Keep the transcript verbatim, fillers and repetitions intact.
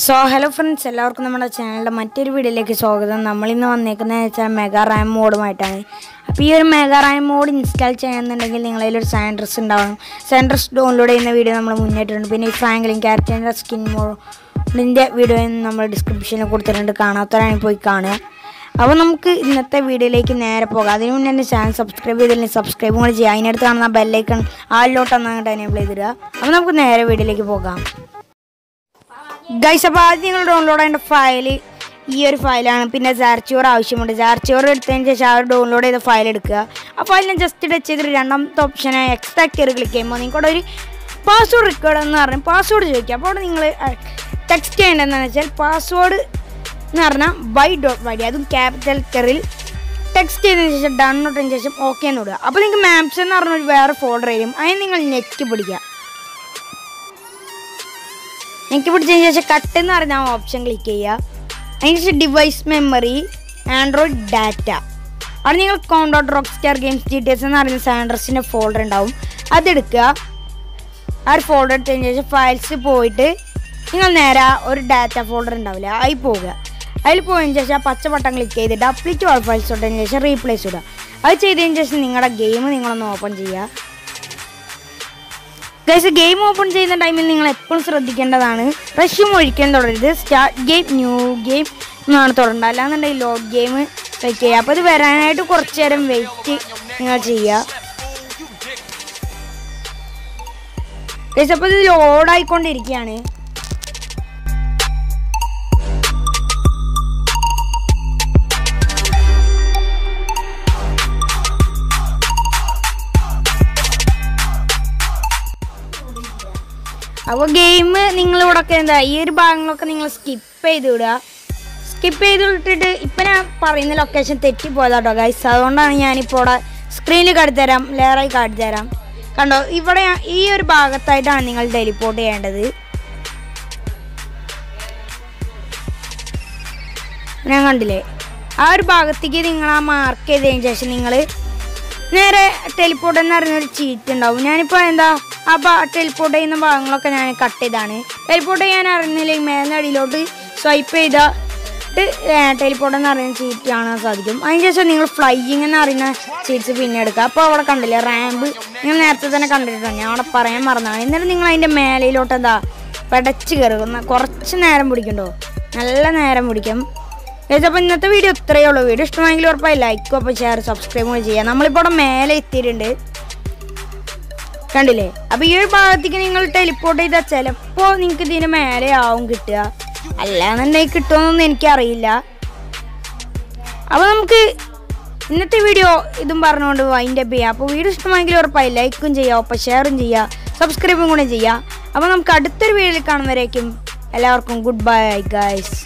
So hello friends, എല്ലാവർക്കും നമ്മുടെ ചാനലിന്റെ മറ്റൊരു വീഡിയോയിലേക്ക് സ്വാഗതം. നമ്മൾ ഇന്ന് വന്നേക്കുന്നത് വെച്ചാൽ മെഗാറാം മോഡുമായിട്ടാണ്. അപ്പോൾ ഈ ഒരു മെഗാറാം മോഡ് ഇൻസ്റ്റാൾ ചെയ്യുന്നുണ്ടെങ്കിൽ നിങ്ങളതിൽ ഒരു സാൻഡ്രസ് ഉണ്ടാവണം. സാൻഡ്രസ് ഡൗൺലോഡ് ചെയ്യുന്ന വീഡിയോ നമ്മൾ മുന്നേറ്റിട്ടുണ്ട്. പിന്നെ ഈ ഫ്രാങ്ക്ലിൻ ക്യാരക്ടറിൻ്റെ സ്കിൻ മോഡിൻ്റെ വീഡിയോ നമ്മൾ ഡിസ്ക്രിപ്ഷനിൽ കൊടുത്തിട്ടുണ്ട്. കാണാത്തവരാണെങ്കിൽ പോയി കാണുക. അപ്പോൾ നമുക്ക് ഇന്നത്തെ വീഡിയോയിലേക്ക് നേരെ പോകാം. അതിന് മുന്നേ എൻ്റെ ചാനൽ സബ്സ്ക്രൈബ് ചെയ്തില്ലെങ്കിൽ സബ്സ്ക്രൈബും കൂടി ചെയ്യുക. അതിനടുത്ത് കാണുന്ന ബെല്ലൈക്കൺ ആളിലോട്ടൊന്നും അങ്ങോട്ട് എനേബിൾ ചെയ്തിടുക. അപ്പോൾ നമുക്ക് നേരെ വീഡിയോയിലേക്ക് പോകാം. ഗൈസ്, അപ്പോൾ ആദ്യം നിങ്ങൾ ഡൗൺലോഡ് ചെയ്യേണ്ട ഫയൽ ഈ ഒരു ഫയലാണ്. പിന്നെ ZARCHIVER ആവശ്യമുണ്ട്. ZARCHIVER എടുത്തതിന് ശേഷം ആ ഡൗൺലോഡ് ചെയ്ത ഫയൽ എടുക്കുക. ആ ഫയൽ ഞാൻ ജസ്റ്റ് ടച്ച് ചെയ്തിട്ട് രണ്ടാമത്തെ ഓപ്ഷനായി എക്സ്ട്രാക്ട് ചെയ്ത് ക്ലിക്ക് ചെയ്യുമ്പോൾ നിങ്ങളുടെ ഒരു പാസ്വേഡ് റിക്വയർഡ് എന്ന് പറഞ്ഞാൽ പാസ്വേഡ് ചോദിക്കുക. അപ്പോൾ അവിടെ നിങ്ങൾ ടെക്സ്റ്റ് ചെയ്യേണ്ടതെന്ന് വെച്ചാൽ പാസ്വേഡ് എന്ന് പറഞ്ഞാൽ ബൈ ഡോട്ട് വൈ ഡി, അതും ക്യാപിറ്റൽ ലെറ്ററിൽ ടെക്സ്റ്റ് ചെയ്തതിന് ശേഷം ഡൺ ഇട്ടതിന് ശേഷം ഓക്കെ എന്ന് വിടുക. അപ്പോൾ നിങ്ങൾക്ക് മാപ്സ് എന്ന് പറഞ്ഞൊരു വേറെ ഫോൾഡർ വരും. അതിന് നിങ്ങൾ നെറ്റ് പിടിക്കുക. എനിക്ക് പിടിച്ചതിന് ശേഷം കട്ട് എന്ന് പറയുന്ന ആ ഓപ്ഷൻ ക്ലിക്ക് ചെയ്യുക. അതിന് ശേഷം ഡിവൈസ് മെമ്മറി ആൻഡ്രോയിഡ് ഡാറ്റ, അവിടെ നിങ്ങൾ com dot Rockstar Games G T S എന്ന് പറയുന്ന സാൻഡ്രസിൻ്റെ ഫോൾഡർ ഉണ്ടാവും. അതെടുക്കുക. ആ ഒരു ഫോൾഡർ എടുത്തതിന് ശേഷം ഫയൽസ് പോയിട്ട് നിങ്ങൾ നേരെ ഒരു ഡാറ്റ ഫോൾഡർ ഉണ്ടാവില്ല, അതിൽ പോവുക. അതിൽ പോയതിന് ശേഷം ആ പച്ച ബട്ടൺ ക്ലിക്ക് ചെയ്തിട്ട് അപ്ലിറ്റ് ഓൾ ഫയൽസ് ഇട്ടതിന് ശേഷം റീപ്ലേസ് ഇടുക. അത് ചെയ്തതിന് ശേഷം നിങ്ങളുടെ ഗെയിം നിങ്ങളൊന്ന് ഓപ്പൺ ചെയ്യുക. ഗൈസ്, ഗെയിം ഓപ്പൺ ചെയ്യുന്ന ടൈമിൽ നിങ്ങൾ എപ്പോഴും ശ്രദ്ധിക്കേണ്ടതാണ് റഷ്യം ഒഴിക്കാൻ തുടരരുത്. സ്റ്റാർട്ട് ഗെയിം, ന്യൂ ഗെയിം എന്നാണ് തുടരേണ്ടത്. അല്ലാന്നുണ്ടെങ്കിൽ ലോഡ് ഗെയിം വെയിറ്റ് ചെയ്യുക. അപ്പോൾ ഇത് വരാനായിട്ട് കുറച്ച് നേരം വെയിറ്റ് നിങ്ങൾ ചെയ്യുക. ഗൈസ്, അപ്പോൾ ഇത് ലോഡായിക്കൊണ്ടിരിക്കുകയാണ്. അപ്പോൾ ഗെയിം നിങ്ങളിവിടെയൊക്കെ എന്താ ഈ ഒരു ഭാഗങ്ങളൊക്കെ നിങ്ങൾ സ്കിപ്പ് ചെയ്ത് വിടുക. സ്കിപ്പ് ചെയ്ത് വിട്ടിട്ട് ഇപ്പം ഞാൻ പറയുന്ന ലൊക്കേഷൻ തെറ്റിപ്പോയതാട്ടോ ഗൈസ്. അതുകൊണ്ടാണ് ഞാനിപ്പോൾ ഇവിടെ സ്ക്രീനിൽ കാട്ടിത്തരാം, ലെയറായി കാട്ടിത്തരാം. കണ്ടോ, ഇവിടെ ഈ ഒരു ഭാഗത്തായിട്ടാണ് നിങ്ങൾ ടെലിപ്പോർട്ട് ചെയ്യേണ്ടത്. ഞാൻ കണ്ടില്ലേ, ആ ഒരു ഭാഗത്തേക്ക് നിങ്ങൾ ആ മാർക്ക് ചെയ്തതിന് ശേഷം നിങ്ങൾ നേരെ ടെലിപ്പോർട്ട് എന്ന് പറയുന്നൊരു ചീറ്റ് ഉണ്ടാവും. ഞാനിപ്പോൾ എന്താ ആ ഭാ ടെലിപ്പോർട്ട് ചെയ്യുന്ന ഭാഗങ്ങളൊക്കെ ഞാൻ കട്ട് ചെയ്താണ്. ടെലിപ്പോർട്ട് ചെയ്യാൻ അറിയുന്നില്ലെങ്കിൽ മേലടിയിലോട്ട് സ്വൈപ്പ് ചെയ്തിട്ട് ടെലിപ്പോർട്ട് എന്ന് പറയുന്ന ചീറ്റ് കാണാൻ സാധിക്കും. അതിന് ശേഷം നിങ്ങൾ ഫ്ലൈയിങ് എന്ന് പറയുന്ന ചീറ്റ്സ് പിന്നെ എടുക്കുക. അപ്പോൾ അവിടെ കണ്ടില്ലേ റാമ്പ്, നിങ്ങൾ നേരത്തെ തന്നെ കണ്ടിട്ടുണ്ട്, ഞാൻ അവിടെ പറയാൻ മറന്നാണ്. എന്നിട്ട് നിങ്ങൾ അതിൻ്റെ മേലയിലോട്ട് എന്താ പെടച്ച് കയറുക. കുറച്ച് നേരം പിടിക്കണ്ടോ, നല്ല നേരം പിടിക്കും. അപ്പോൾ ഇന്നത്തെ വീഡിയോ ഇത്രയേ ഉള്ളൂ. വീഡിയോ ഇഷ്ടമായെങ്കിൽ ഉറപ്പായി ലൈക്കും അപ്പോൾ ഷെയർ സബ്സ്ക്രൈബും കൂടി ചെയ്യുക. നമ്മളിപ്പോൾ അവിടെ മേലെ എത്തിയിട്ടുണ്ട്, കണ്ടില്ലേ. അപ്പോൾ ഈ ഒരു ഭാഗത്തേക്ക് നിങ്ങൾ ടെലിപ്പോർട്ട് ചെയ്താൽ ചിലപ്പോൾ നിങ്ങൾക്ക് ഇതിന് മേലെ ആവും കിട്ടുക, അല്ലാന്നുണ്ടെങ്കിൽ കിട്ടുമെന്നൊന്നും എനിക്കറിയില്ല. അപ്പോൾ നമുക്ക് ഇന്നത്തെ വീഡിയോ ഇതും പറഞ്ഞുകൊണ്ട് വൈൻഡ് അപ്പ് ചെയ്യാം. അപ്പോൾ വീഡിയോ ഇഷ്ടമായെങ്കിൽ ഉറപ്പായി ലൈക്കും ചെയ്യുക, അപ്പോൾ ഷെയറും ചെയ്യുക, സബ്സ്ക്രൈബും കൂടെ ചെയ്യുക. അപ്പോൾ നമുക്ക് അടുത്തൊരു വീഡിയോയിൽ കാണുന്നവരേക്കും എല്ലാവർക്കും ഗുഡ് ബൈ ഗൈസ്.